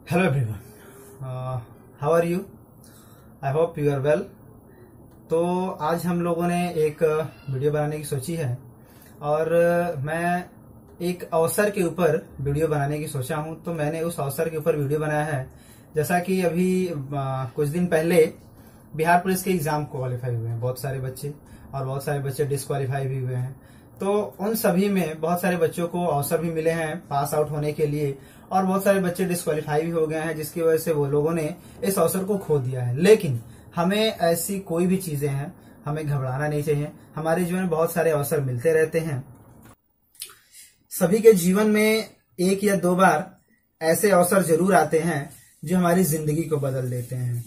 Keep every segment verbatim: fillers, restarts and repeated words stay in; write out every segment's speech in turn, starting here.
Hello everyone, how are you? I hope you are well. तो आज हम लोगों ने एक वीडियो बनाने की सोची है और मैं एक अवसर के ऊपर वीडियो बनाने की सोचा हूं। तो मैंने उस अवसर के ऊपर वीडियो बनाया है। जैसा कि अभी आ, कुछ दिन पहले बिहार पुलिस के एग्जाम क्वालिफाई हुए हैं बहुत सारे बच्चे, और बहुत सारे बच्चे डिस्क्वालीफाई भी हुए हैं। तो उन सभी में बहुत सारे बच्चों को अवसर भी मिले हैं पास आउट होने के लिए, और बहुत सारे बच्चे डिस्क्वालीफाई भी हो गए हैं, जिसकी वजह से वो लोगों ने इस अवसर को खो दिया है। लेकिन हमें ऐसी कोई भी चीजें हैं, हमें घबराना नहीं चाहिए। हमारे जीवन में बहुत सारे अवसर मिलते रहते हैं। सभी के जीवन में एक या दो बार ऐसे अवसर जरूर आते हैं जो हमारी जिंदगी को बदल देते हैं,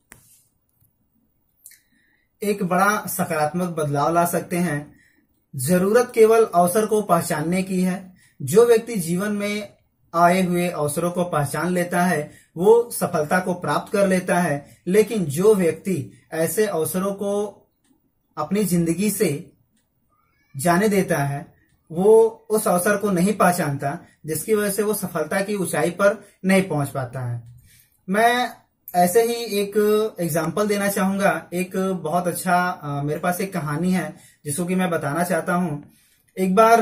एक बड़ा सकारात्मक बदलाव ला सकते हैं। जरूरत केवल अवसर को पहचानने की है। जो व्यक्ति जीवन में आए हुए अवसरों को पहचान लेता है वो सफलता को प्राप्त कर लेता है। लेकिन जो व्यक्ति ऐसे अवसरों को अपनी जिंदगी से जाने देता है वो उस अवसर को नहीं पहचानता, जिसकी वजह से वो सफलता की ऊंचाई पर नहीं पहुंच पाता है। मैं ऐसे ही एक एग्जाम्पल देना चाहूंगा। एक बहुत अच्छा आ, मेरे पास एक कहानी है जिसको कि मैं बताना चाहता हूं। एक बार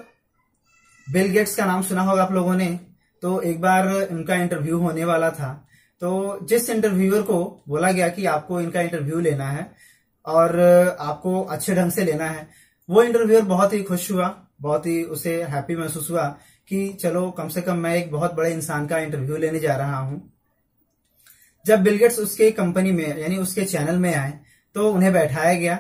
बिल गेट्स का नाम सुना होगा आप लोगों ने। तो एक बार उनका इंटरव्यू होने वाला था। तो जिस इंटरव्यूअर को बोला गया कि आपको इनका इंटरव्यू लेना है और आपको अच्छे ढंग से लेना है, वो इंटरव्यूअर बहुत ही खुश हुआ, बहुत ही उसे हैप्पी महसूस हुआ कि चलो कम से कम मैं एक बहुत बड़े इंसान का इंटरव्यू लेने जा रहा हूं। जब बिल गेट्स उसके कंपनी में यानी उसके चैनल में आए तो उन्हें बैठाया गया।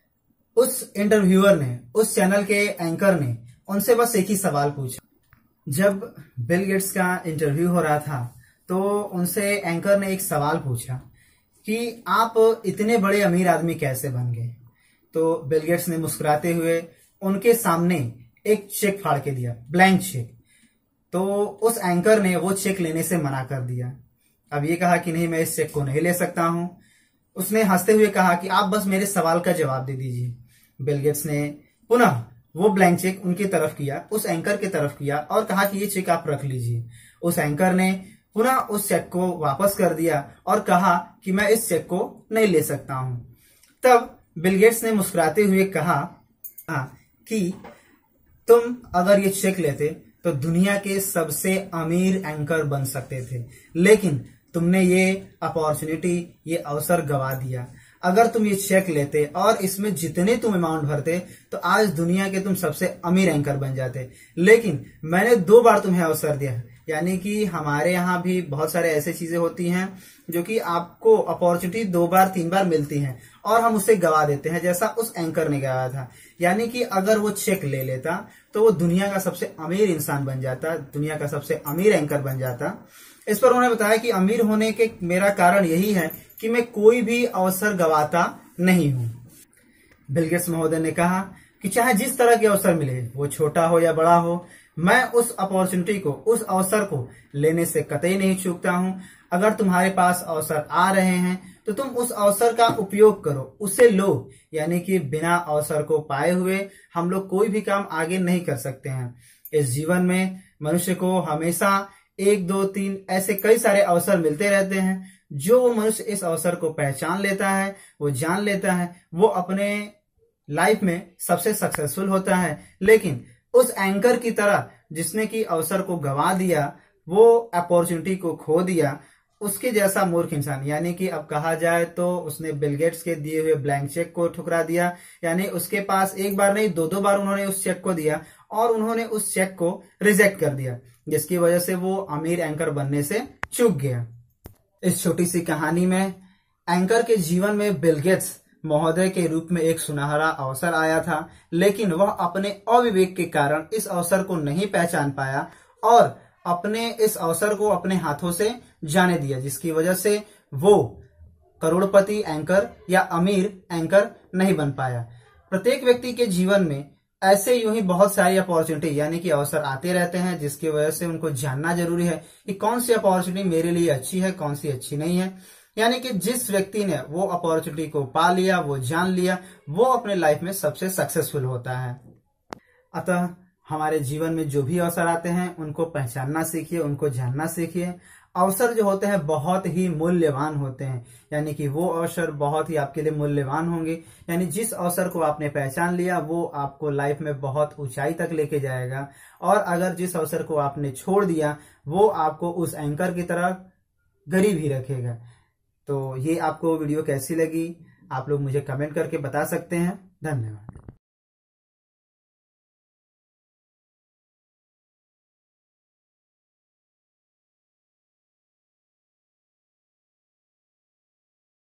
उस इंटरव्यूअर ने, उस चैनल के एंकर ने उनसे बस एक ही सवाल पूछा। जब बिल गेट्स का इंटरव्यू हो रहा था तो उनसे एंकर ने एक सवाल पूछा कि आप इतने बड़े अमीर आदमी कैसे बन गए। तो बिल गेट्स ने मुस्कुराते हुए उनके सामने एक चेक फाड़ के दिया, ब्लैंक चेक। तो उस एंकर ने वो चेक लेने से मना कर दिया। अब ये कहा कि नहीं, मैं इस चेक को नहीं ले सकता हूं। उसने हंसते हुए कहा कि आप बस मेरे सवाल का जवाब दे दीजिए। बिल गेट्स ने पुनः वो ब्लैंक चेक उनकी तरफ किया, उस एंकर की तरफ किया और कहा कि ये चेक आप रख लीजिए। उस एंकर ने पुनः उस चेक को वापस कर दिया और कहा कि मैं इस चेक को नहीं ले सकता हूं। तब बिल गेट्स ने मुस्कुराते हुए कहा कि तुम अगर ये चेक लेते तो दुनिया के सबसे अमीर एंकर बन सकते थे, लेकिन तुमने ये अपॉर्चुनिटी, ये अवसर गवा दिया। अगर तुम ये चेक लेते और इसमें जितने तुम अमाउंट भरते तो आज दुनिया के तुम सबसे अमीर एंकर बन जाते। लेकिन मैंने दो बार तुम्हें अवसर दिया। यानी कि हमारे यहाँ भी बहुत सारे ऐसे चीजें होती हैं जो कि आपको अपॉर्चुनिटी दो बार तीन बार मिलती हैं और हम उसे गवा देते हैं, जैसा उस एंकर ने गवाया था। यानी कि अगर वो चेक ले लेता तो वो दुनिया का सबसे अमीर इंसान बन जाता, दुनिया का सबसे अमीर एंकर बन जाता। इस पर उन्होंने बताया कि अमीर होने के मेरा कारण यही है कि मैं कोई भी अवसर गवाता नहीं हूं। बिल गेट्स महोदय ने कहा कि चाहे जिस तरह के अवसर मिले, वो छोटा हो या बड़ा हो, मैं उस अपॉर्चुनिटी को, उस अवसर को लेने से कतई नहीं चूकता हूं। अगर तुम्हारे पास अवसर आ रहे हैं तो तुम उस अवसर का उपयोग करो, उसे लो। यानी कि बिना अवसर को पाए हुए हम लोग कोई भी काम आगे नहीं कर सकते हैं। इस जीवन में मनुष्य को हमेशा एक दो तीन ऐसे कई सारे अवसर मिलते रहते हैं। जो वो मनुष्य इस अवसर को पहचान लेता है, वो जान लेता है, वो अपने लाइफ में सबसे सक्सेसफुल होता है। लेकिन उस एंकर की तरह जिसने कि अवसर को गवा दिया, वो अपॉर्चुनिटी को खो दिया, उसके जैसा मूर्ख इंसान, यानी कि अब कहा जाए तो उसने बिल गेट्स के दिए हुए ब्लैंक चेक को ठुकरा दिया। यानी उसके पास एक बार नहीं दो दो बार उन्होंने उस चेक को दिया और उन्होंने उस चेक को रिजेक्ट कर दिया, जिसकी वजह से वो अमीर एंकर बनने से चूक गया। इस छोटी सी कहानी में एंकर के जीवन में बिल गेट्स महोदय के रूप में एक सुनहरा अवसर आया था, लेकिन वह अपने अविवेक के कारण इस अवसर को नहीं पहचान पाया और अपने इस अवसर को अपने हाथों से जाने दिया, जिसकी वजह से वो करोड़पति एंकर या अमीर एंकर नहीं बन पाया। प्रत्येक व्यक्ति के जीवन में ऐसे यूं ही बहुत सारी अपॉर्चुनिटी यानी कि अवसर आते रहते हैं, जिसकी वजह से उनको जानना जरूरी है कि कौन सी अपॉर्चुनिटी मेरे लिए अच्छी है, कौन सी अच्छी नहीं है। यानी कि जिस व्यक्ति ने वो अपॉर्चुनिटी को पा लिया, वो जान लिया, वो अपने लाइफ में सबसे सक्सेसफुल होता है। अतः हमारे जीवन में जो भी अवसर आते हैं उनको पहचानना सीखिए, उनको जानना सीखिए अवसर जो होते हैं बहुत ही मूल्यवान होते हैं, यानी कि वो अवसर बहुत ही आपके लिए मूल्यवान होंगे। यानी जिस अवसर को आपने पहचान लिया वो आपको लाइफ में बहुत ऊंचाई तक लेके जाएगा, और अगर जिस अवसर को आपने छोड़ दिया वो आपको उस एंकर की तरह गरीब ही रखेगा। तो ये आपको वीडियो कैसी लगी आप लोग मुझे कमेंट करके बता सकते हैं। धन्यवाद।